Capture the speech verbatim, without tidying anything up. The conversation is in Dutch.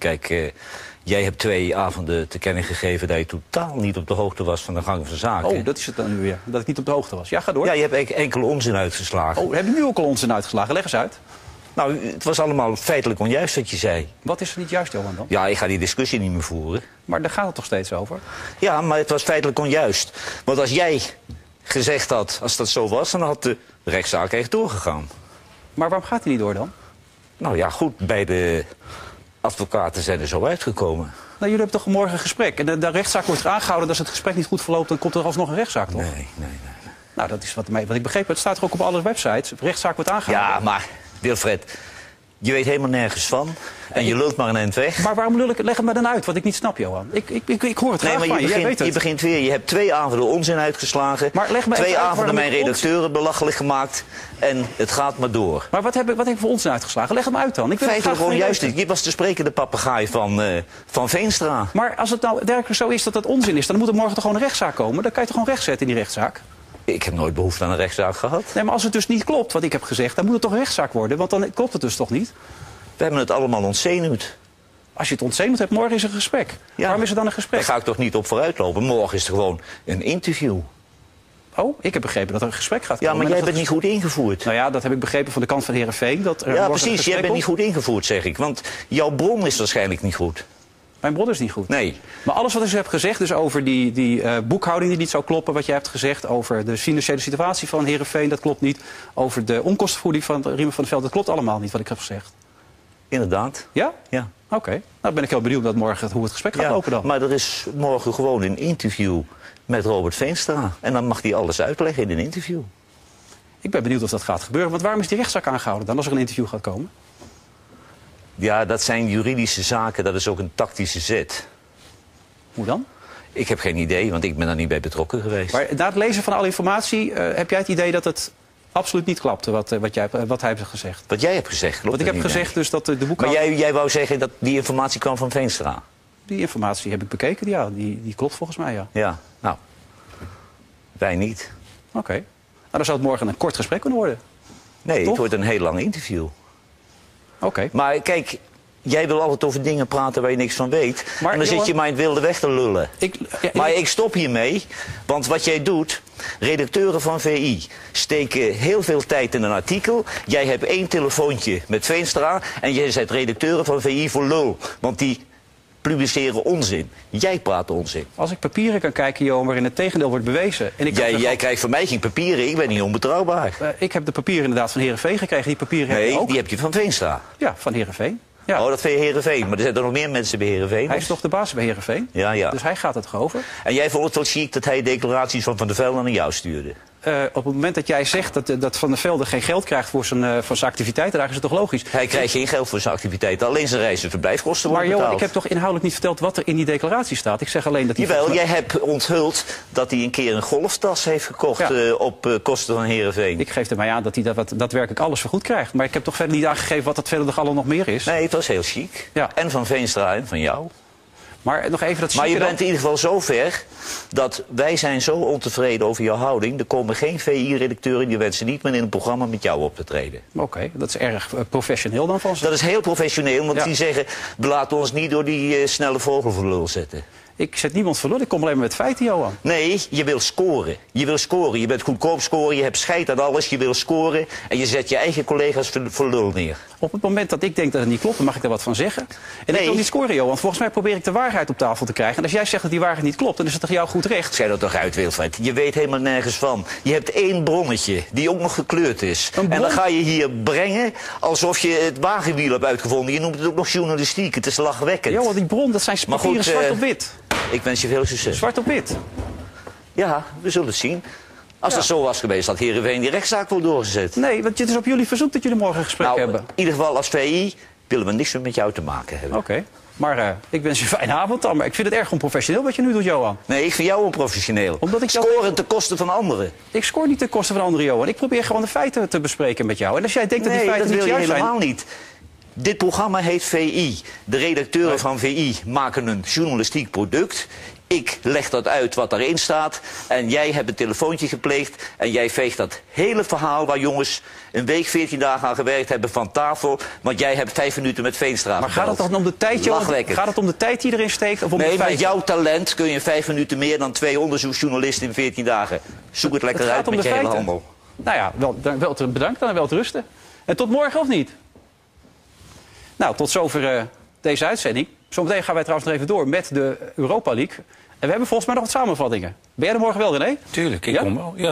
Kijk, uh, jij hebt twee avonden te kennen gegeven dat je totaal niet op de hoogte was van de gang van zaken. Oh, dat is het dan nu weer. Dat ik niet op de hoogte was. Ja, ga door. Ja, je hebt enkele onzin uitgeslagen. Oh, heb je nu ook al onzin uitgeslagen? Leg eens uit. Nou, het was allemaal feitelijk onjuist wat je zei. Wat is er niet juist, Johan, dan? Ja, ik ga die discussie niet meer voeren. Maar daar gaat het toch steeds over? Ja, maar het was feitelijk onjuist. Want als jij gezegd had, als dat zo was, dan had de rechtszaak echt doorgegaan. Maar waarom gaat hij niet door dan? Nou ja, goed, bij de advocaten zijn er zo uitgekomen. Nou, jullie hebben toch morgen een gesprek. En de, de rechtszaak wordt aangehouden. En als het gesprek niet goed verloopt, dan komt er alsnog een rechtszaak, toch? Nee, nee, nee. Nou, dat is wat, wat ik begreep. Het staat er ook op alle websites. De rechtszaak wordt aangehouden. Ja, maar Wilfred, je weet helemaal nergens van. En je lult maar een eind weg. Maar waarom lul ik? Leg het me dan uit, wat ik niet snap, Johan. Ik, ik, ik, ik hoor het graag nee, maar van je. je. Begint, Jij weet je het. begint weer. Je hebt twee avonden onzin uitgeslagen. Maar leg me twee even uit avonden mijn waarom ik redacteuren belachelijk gemaakt. En het gaat maar door. Maar wat heb ik, wat heb ik voor onzin uitgeslagen? Leg het me uit dan. Ik wil Feitelijk graag gewoon juist. weten. Je was de sprekende papegaai van, uh, van Veenstra. Maar als het nou werkelijk zo is dat het onzin is, dan moet er morgen toch gewoon een rechtszaak komen? Dan kan je toch gewoon rechtzetten in die rechtszaak? Ik heb nooit behoefte aan een rechtszaak gehad. Nee, maar als het dus niet klopt wat ik heb gezegd, dan moet het toch een rechtszaak worden? Want dan klopt het dus toch niet? We hebben het allemaal ontzenuwd. Als je het ontzenuwd hebt, morgen is er een gesprek. Ja, waarom is er dan een gesprek? Daar ga ik toch niet op vooruitlopen. Morgen is er gewoon een interview. Oh, ik heb begrepen dat er een gesprek gaat Ja, komen. maar jij dat bent niet goed ingevoerd. Nou ja, dat heb ik begrepen van de kant van Heerenveen. Dat er Ja, morgen een precies. gesprek Jij bent niet komt. goed ingevoerd, zeg ik. Want jouw bron is waarschijnlijk niet goed. Mijn bron is niet goed. Nee. Maar alles wat ik heb gezegd, dus over die, die uh, boekhouding die niet zou kloppen, wat jij hebt gezegd, over de financiële situatie van Heerenveen, dat klopt niet. Over de onkostenvergoeding van Riemen van der Veld, dat klopt allemaal niet wat ik heb gezegd. Inderdaad. Ja? Ja. Oké. Okay. Nou ben ik heel benieuwd dat morgen, hoe het gesprek gaat ja, lopen dan. Maar er is morgen gewoon een interview met Robert Veenstra. En dan mag hij alles uitleggen in een interview. Ik ben benieuwd of dat gaat gebeuren. Want waarom is die rechtszaak aangehouden dan als er een interview gaat komen? Ja, dat zijn juridische zaken. Dat is ook een tactische zet. Hoe dan? Ik heb geen idee, want ik ben daar niet bij betrokken geweest. Maar na het lezen van alle informatie, uh, heb jij het idee dat het absoluut niet klapte wat, uh, wat, jij, uh, wat hij heeft gezegd? Wat jij hebt gezegd, klopt. Wat ik heb niet, gezegd, nee. dus dat uh, de boekhouding... Maar jij, jij wou zeggen dat die informatie kwam van Veenstra? Die informatie heb ik bekeken, ja. Die, die klopt volgens mij, ja. Ja, nou. Wij niet. Oké. Okay. Nou, dan zou het morgen een kort gesprek kunnen worden. Nee, Toch? het wordt een heel lang interview. Oké. Okay. Maar kijk, jij wil altijd over dingen praten waar je niks van weet. Maar, en dan Johan, zit je maar in het wilde weg te lullen. Ik, ja, maar ik... ik stop hiermee, want wat jij doet... Redacteuren van V I steken heel veel tijd in een artikel. Jij hebt één telefoontje met Veenstra... en jij zet redacteuren van V I voor lul. Want die publiceren onzin. Jij praat onzin. Als ik papieren kan kijken, Johan, waarin het tegendeel wordt bewezen... En ik jij, heb jij krijgt van mij geen papieren, ik ben niet onbetrouwbaar. Uh, ik heb de papieren inderdaad van Heerenveen gekregen. Die papieren heb je Nee, ook. die heb je van Veenstra. Ja, van Heerenveen. Ja. Oh, dat vind je Heerenveen. Maar er zijn er nog meer mensen bij Heerenveen. Hij is toch de baas bij Heerenveen? Ja, ja. Dus hij gaat het toch over? En jij vond het wel chic dat hij declaraties van Van der Velde naar jou stuurde? Uh, op het moment dat jij zegt dat, dat Van der Velde geen geld krijgt voor zijn, uh, voor zijn activiteiten, daar is het toch logisch? Hij krijgt geen geld voor zijn activiteiten. Alleen zijn reis en verblijfkosten worden Maar betaald. Johan, ik heb toch inhoudelijk niet verteld wat er in die declaratie staat? Ik zeg alleen dat hij... Jawel, jij hebt onthuld dat hij een keer een golftas heeft gekocht Ja. uh, op uh, kosten van Heerenveen. Ik geef er mij aan dat hij dat, wat, daadwerkelijk alles vergoed krijgt. Maar ik heb toch verder niet aangegeven wat dat verder nog allemaal nog meer is? Nee, het was heel chic. Ja. En van Veenstra en van jou. Maar nog even dat Maar je chique bent in ieder geval zo ver dat wij zijn zo ontevreden over jouw houding. Er komen geen V I-redacteuren die wensen niet meer in een programma met jou op te treden. Oké, okay, dat is erg uh, professioneel dan van ze. Dat is heel professioneel, want Ja. die zeggen... we laten ons niet door die uh, snelle vogel voor lul zetten. Ik zet niemand voor lul, ik kom alleen maar met feiten, Johan. Nee, je wil scoren. Je wil scoren. Je bent goedkoop scoren, je hebt scheid aan alles, je wil scoren... en je zet je eigen collega's voor, voor lul neer. Op het moment dat ik denk dat het niet klopt, dan mag ik daar wat van zeggen. En Nee. ik wil niet scoren, Johan. Volgens mij probeer ik de waarheid op tafel te krijgen. En als jij zegt dat die waarheid niet klopt, dan is het toch jouw goed recht? Schijn dat toch uit, Wilfred. Je weet helemaal nergens van. Je hebt één bronnetje, die ook nog gekleurd is. Een bron? En dan ga je hier brengen alsof je het wagenwiel hebt uitgevonden. Je noemt het ook nog journalistiek. Het is lachwekkend. Johan, die bron, dat zijn Maar papieren goed, zwart eh, op wit. Ik wens je veel succes. Zwart op wit. Ja, we zullen het zien. Als Ja. het zo was geweest, had Heerenveen die rechtszaak wel doorgezet. Nee, want het is op jullie verzoek dat jullie morgen een gesprek Nou, hebben. in ieder geval als V I willen we niks meer met jou te maken hebben. Oké. Okay. Maar uh, ik wens je een fijne avond dan. Maar ik vind het erg onprofessioneel wat je nu doet, Johan. Nee, ik vind jou onprofessioneel. Omdat ik jou- Scoren ten koste van anderen. Ik scoor niet ten koste van anderen, Johan. Ik probeer gewoon de feiten te bespreken met jou. En als jij denkt dat die Nee, dat feiten wil niet je juist helemaal zijn... niet. Dit programma heet V I. De redacteuren Nee. van V I maken een journalistiek product. Ik leg dat uit wat daarin staat. En jij hebt een telefoontje gepleegd. En jij veegt dat hele verhaal waar jongens een week, veertien dagen aan gewerkt hebben van tafel. Want jij hebt vijf minuten met Veenstra Maar gaat het dan om de tijd, Johan? Gaat het om de tijd die erin steekt? Of om nee, de met feiten? jouw talent kun je in vijf minuten meer dan twee onderzoeksjournalisten in veertien dagen. Zoek het lekker Het gaat uit om met de je hele feiten. handel. Nou ja, wel, dan wel te, bedankt dan en wel te rusten. En tot morgen of niet? Nou, tot zover uh, deze uitzending. Zometeen gaan wij trouwens nog even door met de Europa League. En we hebben volgens mij nog wat samenvattingen. Ben jij er morgen wel, René? Tuurlijk, ik Ja? kom wel. Ja.